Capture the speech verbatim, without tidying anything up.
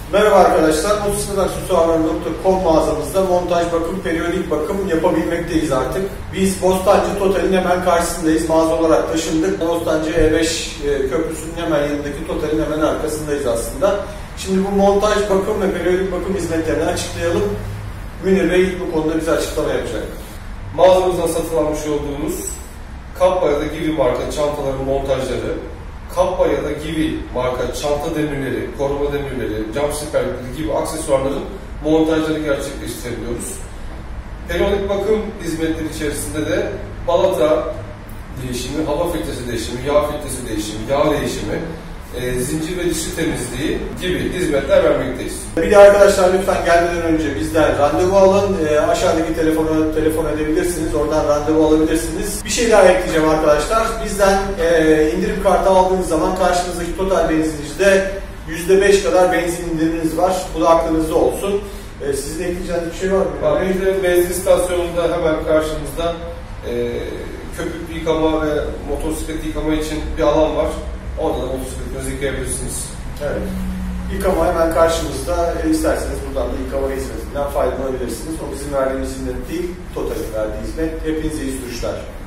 Merhaba arkadaşlar, motosiklet aksesuarları nokta com mağazamızda montaj bakım, periyodik bakım yapabilmekteyiz artık. Biz Bostancı Total'in hemen karşısındayız. Mağaza olarak taşındık. Bostancı E beş köprüsünün hemen yanındaki Total'in hemen arkasındayız aslında. Şimdi bu montaj bakım ve periyodik bakım hizmetlerini açıklayalım. Münir Bey bu konuda bize açıklama yapacak. Mağazamızdan satın almış olduğumuz Kappa ya da Givi marka çantaların montajları, Kappa ya da Givi marka çanta demirleri, koruma demirleri, cam siperlikleri gibi aksesuarların montajları gerçekleştirebiliyoruz. Periyodik bakım hizmetleri içerisinde de balata değişimi, hava filtresi değişimi, yağ filtresi değişimi, yağ değişimi, e, zincir ve dişli temizliği gibi hizmetler vermekteyiz. Bir de arkadaşlar lütfen gelmeden önce bizden randevu alın. E, aşağıdaki telefona telefon edebilirsiniz. Oradan randevu alabilirsiniz. Bir şey daha ekleyeceğim arkadaşlar. Bizden e, indirim kartı aldığınız zaman karşınızdaki Total benzincide yüzde beş kadar benzin indiriminiz var. Bu da aklınızda olsun. E, sizin ekleyeceğiniz bir şey var mı? Abi, benzin istasyonunda hemen karşımızda e, köpük yıkama ve motosiklet yıkama için bir alan var. Orada da motosikletinizi yıkayabilirsiniz. Evet. Yıkama hemen karşımızda. E, isterseniz buradan da yıkama hizmetinden faydalanabilirsiniz. O bizim verdiğimiz hizmet değil, Total'in verdiği hizmet. Hepinize iyi sürüşler.